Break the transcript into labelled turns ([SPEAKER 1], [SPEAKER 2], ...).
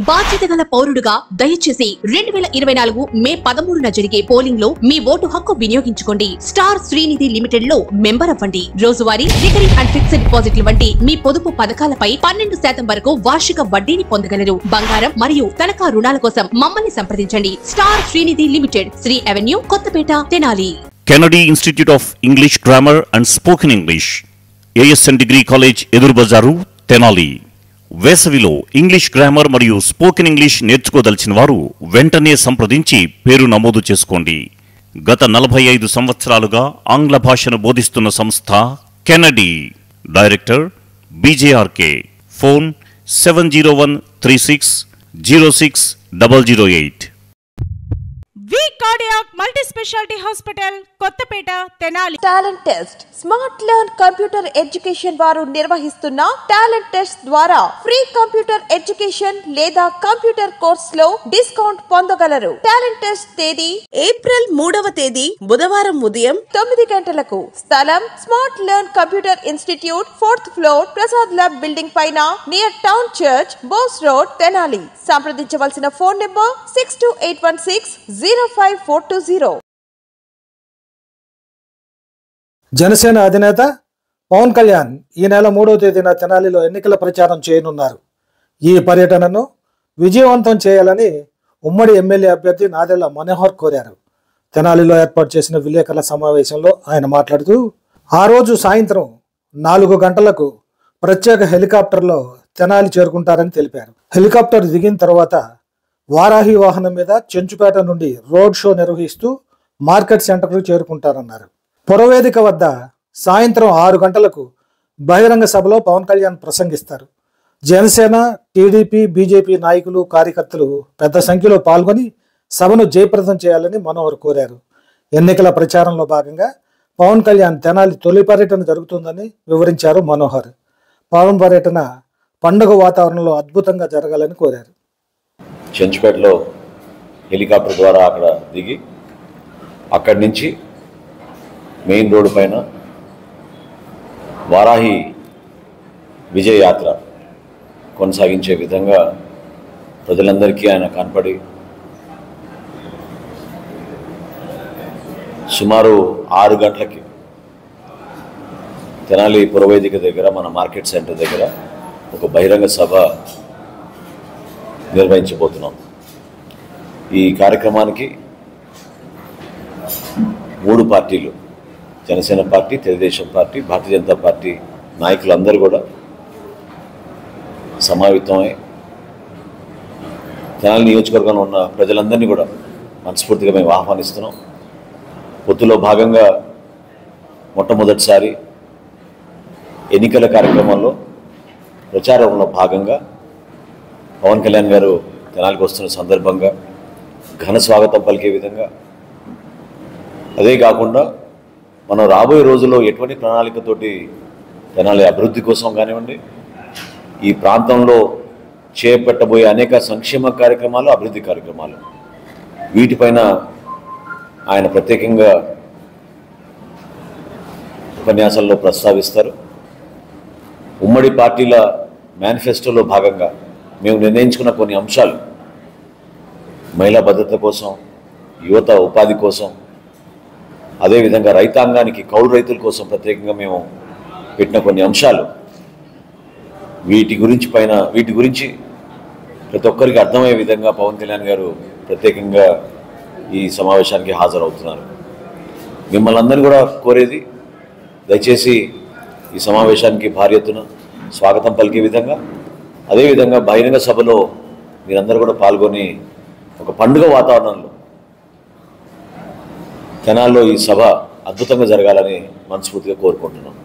[SPEAKER 1] బాధ్యత గల పౌరుడుగా దయచేసి 2024 మే 13న జరిగే పోలింగ్ లో మీ ఓటు హక్కు వినియోగించుకోండి. స్టార్ శ్రీనిధి లిమిటెడ్ లో మెంబర్ అవ్వండి. రోజువారీ రికరింగ్ అండ్ ఫిక్స్డ్ డిపాజిట్లు వంటి మీ పొదుపు పథకాలపై 12% వరకు వార్షిక వడ్డీని పొందగలరు. బంగారం మరియు తనఖా రుణాల కోసం మమ్మల్ని సంప్రదించండి. Star Srinidhi Limited, Sri Avenue, Kothapeta, Tenali.
[SPEAKER 2] Kennedy institute of English grammar and spoken English, ASN degree college, ఎదురు బజారు, తెనాలి. వేసవిలో ఇంగ్లీష్ గ్రామర్ మరియు స్పోకెన్ ఇంగ్లీష్ నేర్చుకోదలిచిన వారు వెంటనే సంప్రదించి పేరు నమోదు చేసుకోండి. గత 45 సంవత్సరాలుగా ఆంగ్ల భాషను బోధిస్తున్న సంస్థ Kennedy. Director BJRK. Phone 7013606008.
[SPEAKER 3] V cardiac multi speciality hospital, Kothapeta, Tenali.
[SPEAKER 4] Talent test smart learn computer education వారు నిర్వహిస్తున్న టాలెంట్ టెస్ట్ ద్వారా ఫ్రీ కంప్యూటర్ ఎడ్యుకేషన్ లేదా కంప్యూటర్ కోర్స్ లో డిస్కౌంట్ పొందగలరు. టాలెంట్ టెస్ట్ తేదీ ఏప్రిల్ 3వ తేదీ బుధవారం ఉదయం 9 గంటలకు. స్థలం smart learn computer institute, 4th floor, Prasad lab building పైన, near town church, Bose road, Tenali. సంప్రదించవలసిన ఫోన్ నెంబర్ 6281605420.
[SPEAKER 5] జనసేన అధినేత పవన్ కళ్యాణ్ ఈ నెల 3వ తేదీన తెనాలిలో ఎన్నికల ప్రచారం చేయనున్నారు. ఈ పర్యటనను విజయవంతం చేయాలని ఉమ్మడి ఎమ్మెల్యే అభ్యర్థి నాదెళ్ల మనోహర్ కోరారు. తెనాలిలో ఏర్పాటు చేసిన విలేకరుల సమావేశంలో ఆయన మాట్లాడుతూ, ఆ రోజు సాయంత్రం 4 గంటలకు ప్రత్యేక హెలికాప్టర్లో తెనాలి చేరుకుంటారని తెలిపారు. హెలికాప్టర్ దిగిన తర్వాత వారాహి వాహనం మీద చెంచుపేట నుండి రోడ్ షో నిర్వహిస్తూ మార్కెట్ సెంటర్కు చేరుకుంటారన్నారు. పురవేదిక వద్ద సాయంత్రం 6 గంటలకు బహిరంగ సభలో పవన్ కళ్యాణ్ ప్రసంగిస్తారు. జనసేన, టీడీపీ, బీజేపీ నాయకులు, కార్యకర్తలు పెద్ద సంఖ్యలో పాల్గొని సభను జయప్రదం చేయాలని మనోహర్ కోరారు. ఎన్నికల ప్రచారంలో భాగంగా పవన్ కళ్యాణ్ తెనాలి తొలి పర్యటన జరుగుతుందని వివరించారు మనోహర్. పవన్ పర్యటన పండుగ వాతావరణంలో అద్భుతంగా జరగాలని కోరారు.
[SPEAKER 6] చెంచుపేటలో హెలికాప్టర్ ద్వారా అక్కడ దిగి అక్కడి నుంచి మెయిన్ రోడ్డు పైన వారాహి విజయ యాత్ర కొనసాగించే విధంగా ప్రజలందరికీ ఆయన కనపడి సుమారు 6 గంటలకి తెనాలి పురవేదిక దగ్గర, మన మార్కెట్ సెంటర్ దగ్గర ఒక బహిరంగ సభ నిర్వహించబోతున్నాం. ఈ కార్యక్రమానికి 3 పార్టీలు, Janasena party, Telugu Desam party, Bharatiya Janata party నాయకులందరూ కూడా సమావేశమై తెనాలి నియోజకవర్గంలో ఉన్న ప్రజలందరినీ కూడా మనస్ఫూర్తిగా మేము ఆహ్వానిస్తున్నాం. పొత్తులో భాగంగా మొట్టమొదటిసారి ఎన్నికల కార్యక్రమంలో ప్రచారంలో భాగంగా పవన్ కళ్యాణ్ గారు తెనాలికి వస్తున్న సందర్భంగా ఘన స్వాగతం పలికే విధంగా, అదే కాకుండా మనం రాబోయే రోజుల్లో ఎటువంటి ప్రణాళికతోటి తెనాలి అభివృద్ధి కోసం కానివ్వండి, ఈ ప్రాంతంలో చేపట్టబోయే అనేక సంక్షేమ కార్యక్రమాలు, అభివృద్ధి కార్యక్రమాలు, వీటిపైన ఆయన ప్రత్యేకంగా ఉపన్యాసాల్లో ప్రస్తావిస్తారు. ఉమ్మడి పార్టీల మేనిఫెస్టోలో భాగంగా మేము నిర్ణయించుకున్న కొన్ని అంశాలు, మహిళా భద్రత కోసం, యువత ఉపాధి కోసం, అదేవిధంగా రైతాంగానికి, కౌలు రైతుల కోసం ప్రత్యేకంగా మేము పెట్టిన కొన్ని అంశాలు, వీటి గురించి ప్రతి ఒక్కరికి అర్థమయ్యే విధంగా పవన్ కళ్యాణ్ గారు ప్రత్యేకంగా ఈ సమావేశానికి హాజరవుతున్నారు. మిమ్మల్ని అందరినీ కూడా కోరేది, దయచేసి ఈ సమావేశానికి భారీ ఎత్తున స్వాగతం పలికే విధంగా, అదేవిధంగా బహిరంగ సభలో మీరందరూ కూడా పాల్గొని ఒక పండుగ వాతావరణంలో తెనాల్లో ఈ సభ అద్భుతంగా జరగాలని మనస్ఫూర్తిగా కోరుకుంటున్నాం.